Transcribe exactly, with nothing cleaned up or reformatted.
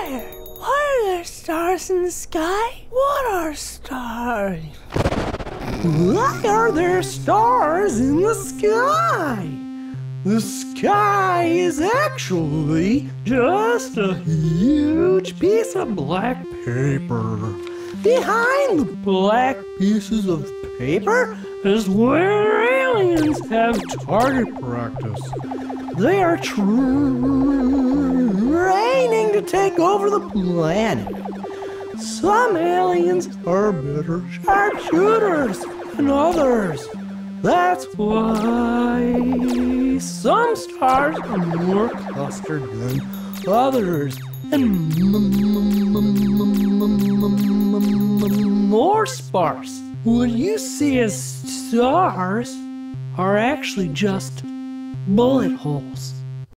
Why? Why are there stars in the sky? What are stars? Why are there stars in the sky? The sky is actually just a huge piece of black paper. Behind the black pieces of paper is where aliens have target practice. They are training to take over the planet. Some aliens are better sharpshooters than others. That's why some stars are more clustered than others, and more sparse. What you see as stars are actually just bullet holes.